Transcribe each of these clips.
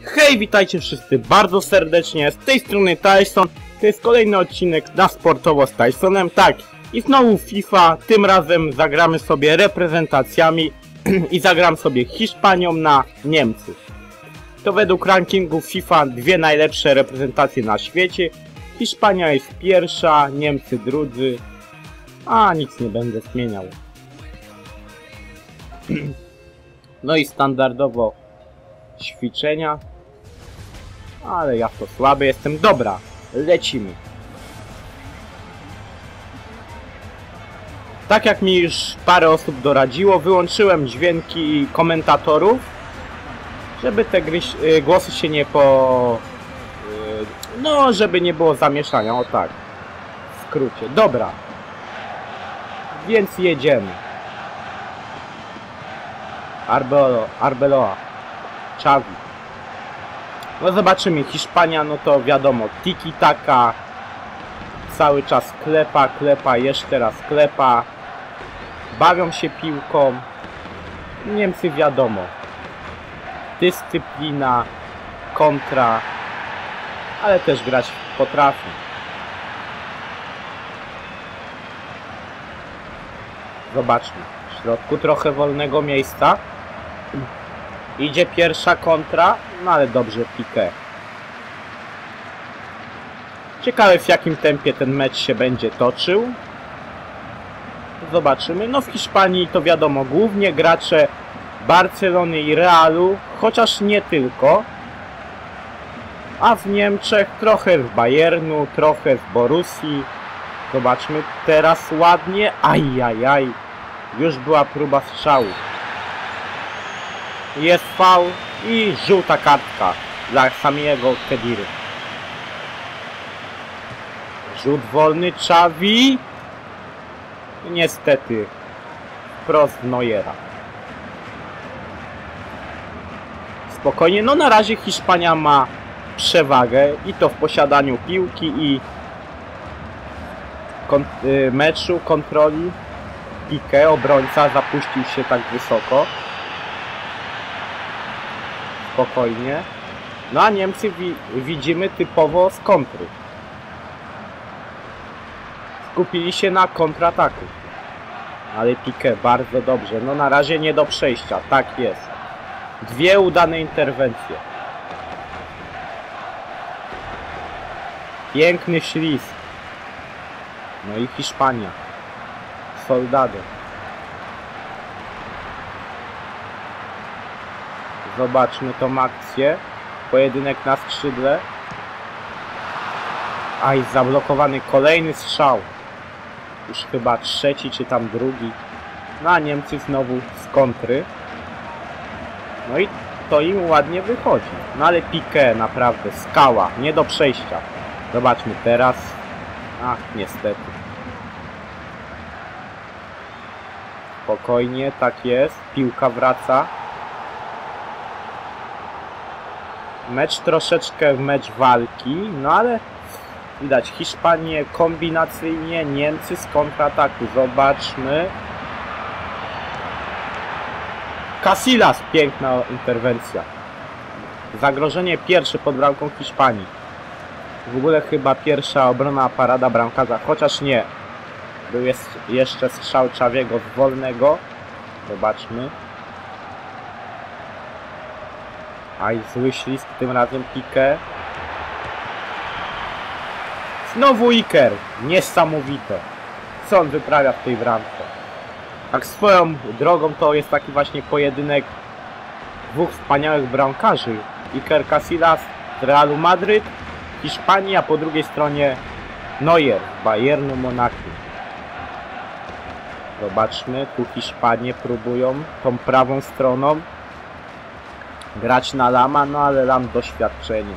Hej, witajcie wszyscy bardzo serdecznie, z tej strony Tyson. To jest kolejny odcinek na Sportowo z Tysonem. Tak, i znowu FIFA, tym razem zagramy sobie reprezentacjami i zagram sobie Hiszpanią na Niemcy. To według rankingu FIFA dwie najlepsze reprezentacje na świecie. Hiszpania jest pierwsza, Niemcy drudzy, a nic nie będę zmieniał. No i standardowo ćwiczenia, ale ja to słaby jestem. Dobra, lecimy. Tak jak mi już parę osób doradziło, wyłączyłem dźwięki komentatorów, żeby te głosy się nie no, żeby nie było zamieszania, o tak, w skrócie. Dobra, więc jedziemy. Arbeloa, Xavi. No zobaczymy, Hiszpania, no to wiadomo, tiki-taka, cały czas klepa, jeszcze raz klepa, bawią się piłką. Niemcy wiadomo, dyscyplina, kontra, ale też grać potrafią. Zobaczmy, w środku trochę wolnego miejsca. Idzie pierwsza kontra, no ale dobrze Piqué. Ciekawe, w jakim tempie ten mecz się będzie toczył. Zobaczymy. No w Hiszpanii to wiadomo, głównie gracze Barcelony i Realu, chociaż nie tylko. A w Niemczech trochę w Bayernu, trochę w Borussii. Zobaczmy teraz ładnie. Ajajaj. Już była próba strzału. Jest faul i żółta kartka dla Samiego Khediry. Rzut wolny Xavi. Niestety wprost Neuera. Spokojnie, no na razie Hiszpania ma przewagę i to w posiadaniu piłki i meczu, kontroli. Piqué, obrońca, zapuścił się tak wysoko. Spokojnie. No a Niemcy widzimy typowo z kontry. Skupili się na kontrataku. Ale Piqué bardzo dobrze. No na razie nie do przejścia. Tak jest. Dwie udane interwencje. Piękny ślizg. No i Hiszpania. Soldado. Zobaczmy tą akcję. Pojedynek na skrzydle. Aj, zablokowany kolejny strzał. Już chyba trzeci, czy tam drugi. No a Niemcy znowu z kontry. No i to im ładnie wychodzi. No ale Piqué naprawdę, skała, nie do przejścia. Zobaczmy teraz. Ach, niestety. Spokojnie, tak jest. Piłka wraca. Mecz troszeczkę mecz walki, no ale widać Hiszpanię kombinacyjnie, Niemcy z kontrataku. Zobaczmy. Casillas, piękna interwencja. Zagrożenie pierwsze pod bramką Hiszpanii. W ogóle chyba pierwsza obrona parada bramkarza, chociaż nie. Był jeszcze strzał Xaviego z wolnego. Zobaczmy. Aj, zły ślizg, tym razem Piqué. Znowu Iker. Niesamowite. Co on wyprawia w tej bramce. Tak swoją drogą to jest taki właśnie pojedynek dwóch wspaniałych bramkarzy. Iker Casillas z Realu Madryt, Hiszpanii, a po drugiej stronie Neuer, Bayernu Monachium. Zobaczmy, tu Hiszpanie próbują tą prawą stroną grać na Lama, no ale Lam doświadczenie.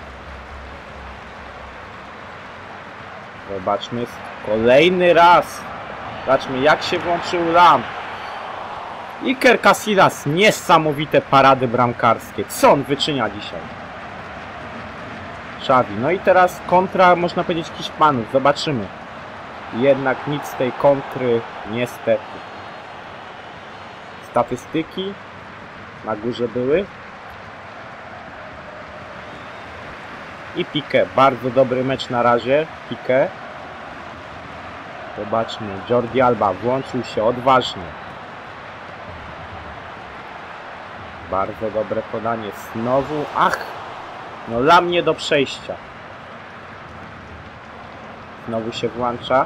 Zobaczmy kolejny raz. Zobaczmy, jak się włączył Lam. Iker Casillas, niesamowite parady bramkarskie. Co on wyczynia dzisiaj? Xavi. No i teraz kontra, można powiedzieć, Hiszpanów. Zobaczymy. Jednak nic z tej kontry, niestety. Statystyki na górze były. I Piqué, bardzo dobry mecz na razie, Piqué. Zobaczmy, Jordi Alba włączył się odważnie. Bardzo dobre podanie, znowu, ach, no dla mnie do przejścia. Znowu się włącza.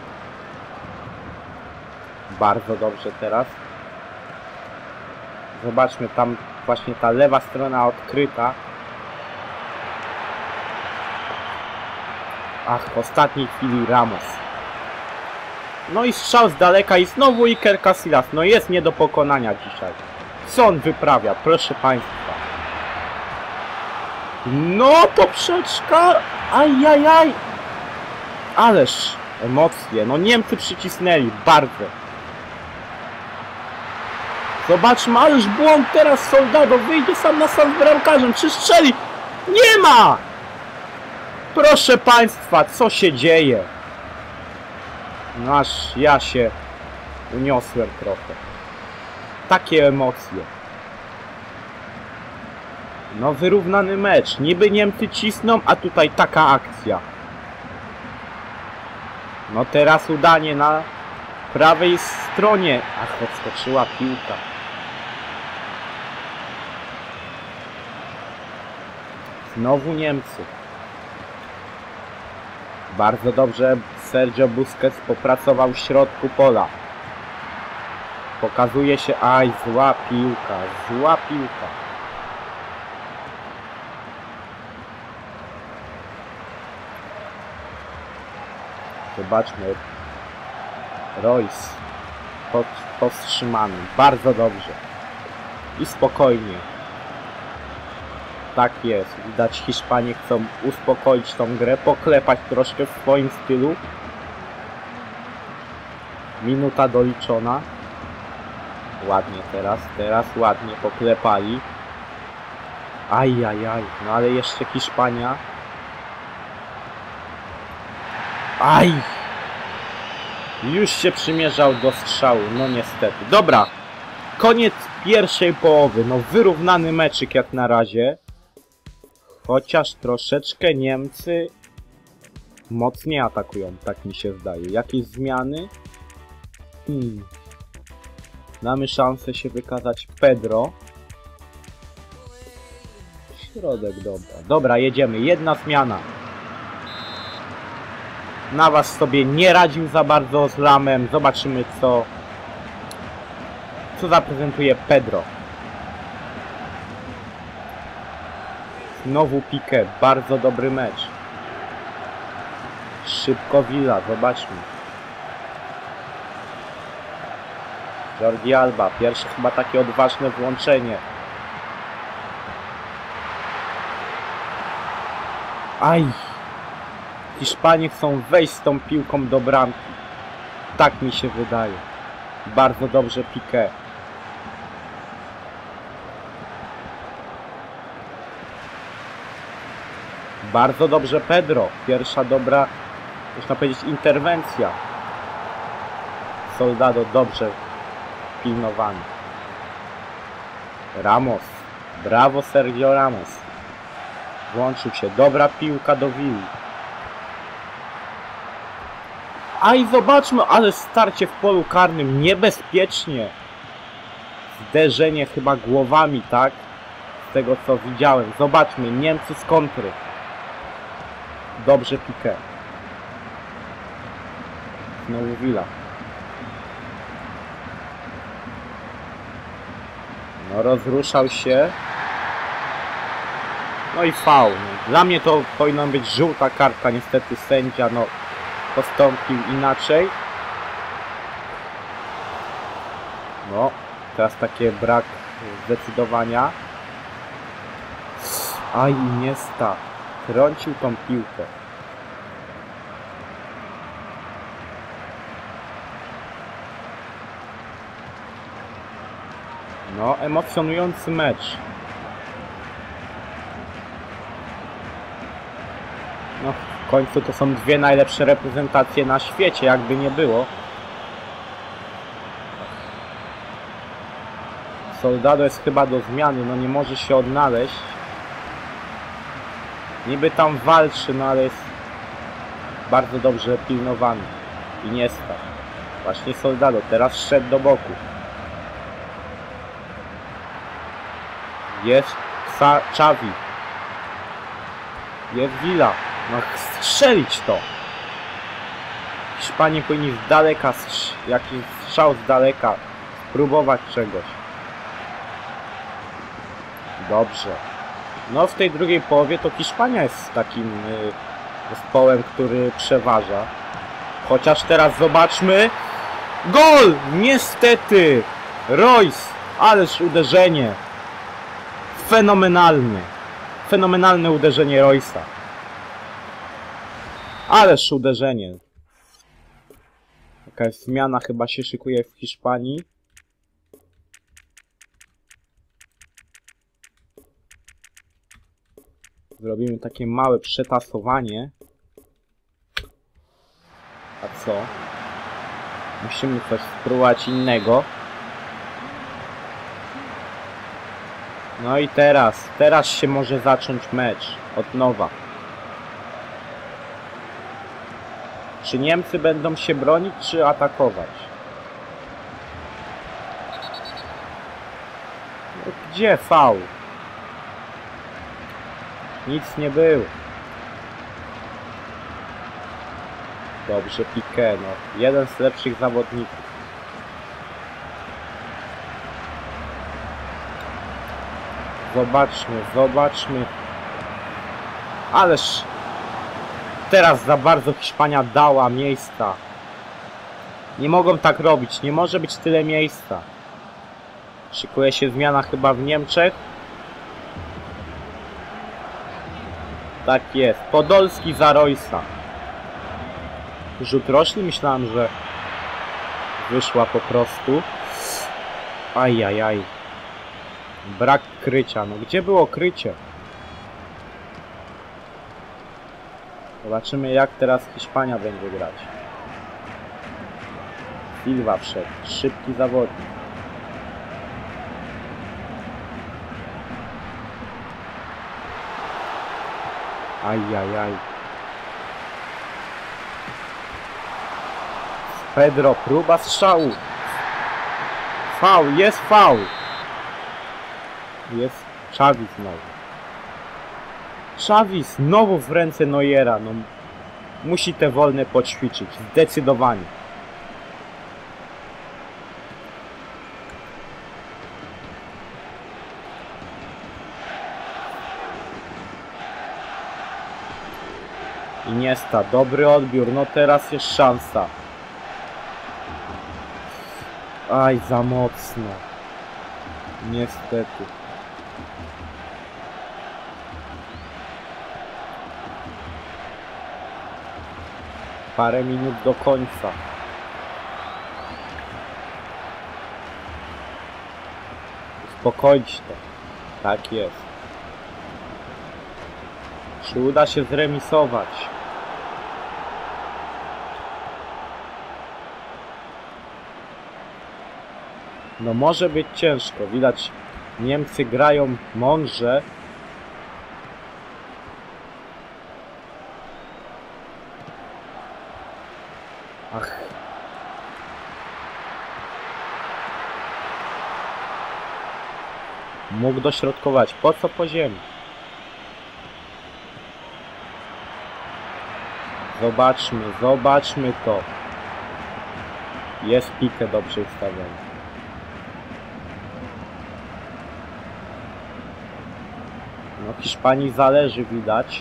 Bardzo dobrze teraz. Zobaczmy, tam właśnie ta lewa strona odkryta. Ach, w ostatniej chwili Ramos. No i strzał z daleka i znowu Iker Casillas. No jest nie do pokonania dzisiaj. Co on wyprawia, proszę Państwa. No poprzeczka. Ajajaj. Ależ emocje. No Niemcy przycisnęli bardzo. Zobaczmy, ależ błąd teraz Soldado. Wyjdzie sam na sam z bramkarzem. Czy strzeli? Nie ma! Proszę Państwa, co się dzieje? No aż ja się uniosłem trochę. Takie emocje. No wyrównany mecz. Niby Niemcy cisną, a tutaj taka akcja. No teraz udanie na prawej stronie. Ach, odskoczyła piłka. Znowu Niemcy. Bardzo dobrze Sergio Busquets popracował w środku pola. Pokazuje się, aj, zła piłka, zła piłka. Zobaczmy. Royce powstrzymany. Bardzo dobrze. I spokojnie. Tak jest. Widać, Hiszpanie chcą uspokoić tą grę, poklepać troszkę w swoim stylu. Minuta doliczona. Ładnie teraz ładnie poklepali. Ajajaj, no ale jeszcze Hiszpania. Aj! Już się przymierzał do strzału, no niestety. Dobra, koniec pierwszej połowy. No wyrównany meczyk jak na razie. Chociaż troszeczkę Niemcy mocniej atakują, tak mi się zdaje. Jakieś zmiany? Mamy szansę się wykazać. Pedro. Środek, dobra. Dobra, jedziemy. Jedna zmiana. Navas sobie nie radził za bardzo z Lamem. Zobaczymy, co zaprezentuje Pedro. Znowu Piqué. Bardzo dobry mecz. Szybko Villa. Zobaczmy. Jordi Alba. Pierwsze chyba takie odważne włączenie. Aj! Hiszpanie chcą wejść z tą piłką do bramki. Tak mi się wydaje. Bardzo dobrze Piqué. Bardzo dobrze Pedro. Pierwsza dobra, można powiedzieć, interwencja. Soldado dobrze pilnowany. Ramos. Brawo Sergio Ramos. Włączył się. Dobra piłka do Willi. A i zobaczmy, ale starcie w polu karnym. Niebezpiecznie. Zderzenie chyba głowami, tak? Z tego co widziałem. Zobaczmy. Niemcy z kontry. Dobrze Piqué. Znowu Villa. No rozruszał się. No i faul. Dla mnie to powinna być żółta kartka. Niestety sędzia postąpił inaczej. No, teraz takie brak zdecydowania. Aj, Iniesta. Trącił tą piłkę. No, emocjonujący mecz. No, w końcu to są dwie najlepsze reprezentacje na świecie, jakby nie było. Soldado jest chyba do zmiany, no nie może się odnaleźć. Niby tam walczy, no ale jest bardzo dobrze pilnowany. I nie stał. Właśnie Soldado teraz szedł do boku. Jest Xavi. Jest Villa. No strzelić to. Hiszpanie powinni z daleka, jakiś strzał z daleka, spróbować czegoś. Dobrze. No w tej drugiej połowie to Hiszpania jest takim zespołem, który przeważa. Chociaż teraz zobaczmy. Gol! Niestety! Royce! Ależ uderzenie! Fenomenalne! Fenomenalne uderzenie Royce'a. Ależ uderzenie! Jakaś zmiana chyba się szykuje w Hiszpanii. Zrobimy takie małe przetasowanie. A co? Musimy coś spróbować innego. No i teraz się może zacząć mecz od nowa. Czy Niemcy będą się bronić, czy atakować? No, gdzie faul? Nic nie było. Dobrze, Piqué, no. Jeden z lepszych zawodników. Zobaczmy. Ależ teraz za bardzo Hiszpania dała miejsca. Nie mogą tak robić, nie może być tyle miejsca. Szykuje się zmiana chyba w Niemczech. Tak jest, Podolski za Royce'a. Rzut roczny, myślałem, że wyszła po prostu. Ajajaj. Brak krycia, no gdzie było krycie? Zobaczymy, jak teraz Hiszpania będzie grać. Silva wszedł, szybki zawodnik. Ajajaj. Pedro, próba strzału. Faul, jest faul. Jest Xavi znowu. Xavi znowu w ręce Neuera. No, musi te wolne poćwiczyć. Zdecydowanie. Iniesta, dobry odbiór. No teraz jest szansa. Aj, za mocno. Niestety. Parę minut do końca. Uspokoić to. Tak jest. Czy uda się zremisować? No może być ciężko. Widać, Niemcy grają mądrze. Ach. Mógł dośrodkować. Po co po ziemi? Zobaczmy to. Jest Piqué dobrze ustawiony. No Hiszpanii zależy, widać.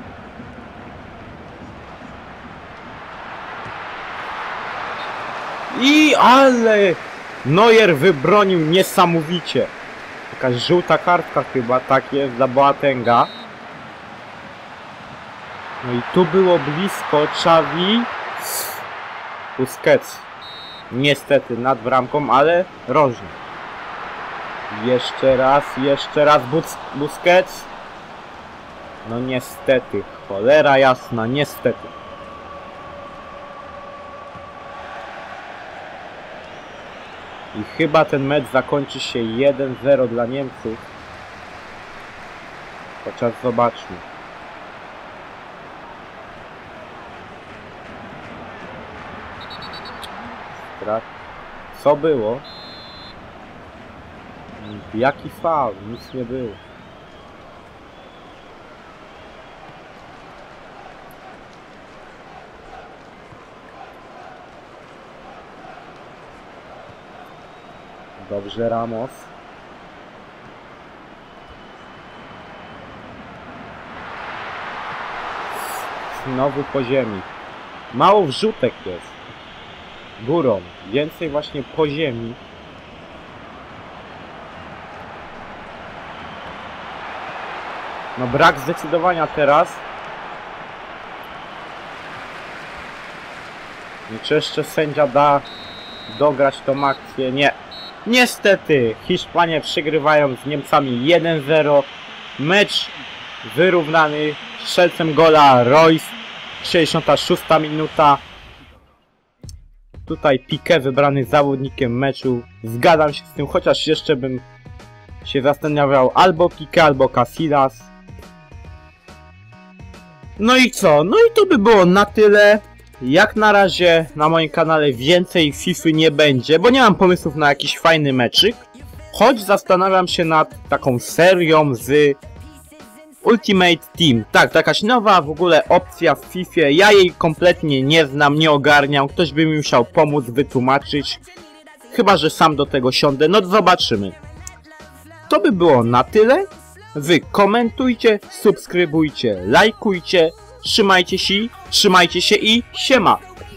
Ale Neuer wybronił niesamowicie. Jakaś żółta kartka chyba, tak jest, dla Boatenga. No i tu było blisko. Xavi. Busquets. Niestety nad bramką, ale rożnie. Jeszcze raz Busquets. No niestety, cholera jasna, niestety. I chyba ten mecz zakończy się 1-0 dla Niemców. Chociaż zobaczmy. zagrać. Co było? Jaki faul? Nic nie było. Dobrze, Ramos. Znowu po ziemi. Mało wrzutek jest. Górą. Więcej właśnie po ziemi. No brak zdecydowania teraz. I czy jeszcze sędzia da dograć tą akcję? Nie. Niestety Hiszpanie przegrywają z Niemcami 1-0. Mecz wyrównany. Strzelcem gola Royce. 66 minuta. Tutaj Piqué wybrany zawodnikiem meczu. Zgadzam się z tym, chociaż jeszcze bym się zastanawiał albo Piqué, albo Casillas. No i co? No i to by było na tyle. Jak na razie na moim kanale więcej FIFA nie będzie, bo nie mam pomysłów na jakiś fajny meczyk. Choć zastanawiam się nad taką serią z Ultimate Team. Tak, to jakaś nowa w ogóle opcja w FIFA. Ja jej kompletnie nie znam, nie ogarniam. Ktoś by mi musiał pomóc, wytłumaczyć. Chyba że sam do tego siądę. No zobaczymy. To by było na tyle. Wy komentujcie, subskrybujcie, lajkujcie. Trzymajcie się i siema.